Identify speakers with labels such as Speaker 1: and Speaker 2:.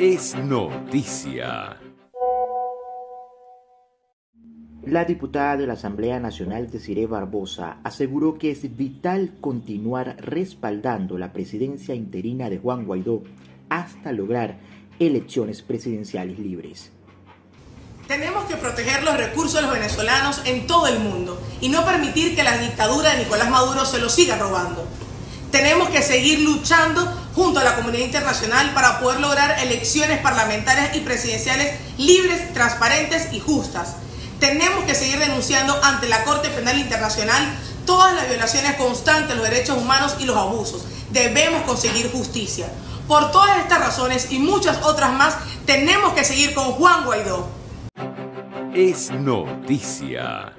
Speaker 1: Es noticia.
Speaker 2: La diputada de la Asamblea Nacional, Desiree Barbosa, aseguró que es vital continuar respaldando la presidencia interina de Juan Guaidó hasta lograr elecciones presidenciales libres.
Speaker 3: Tenemos que proteger los recursos de los venezolanos en todo el mundo y no permitir que la dictadura de Nicolás Maduro se los siga robando. Tenemos que seguir luchando junto a la comunidad internacional para poder lograr elecciones parlamentarias y presidenciales libres, transparentes y justas. Tenemos que seguir denunciando ante la Corte Penal Internacional todas las violaciones constantes de los derechos humanos y los abusos. Debemos conseguir justicia. Por todas estas razones y muchas otras más, tenemos que seguir con Juan Guaidó.
Speaker 1: Es noticia.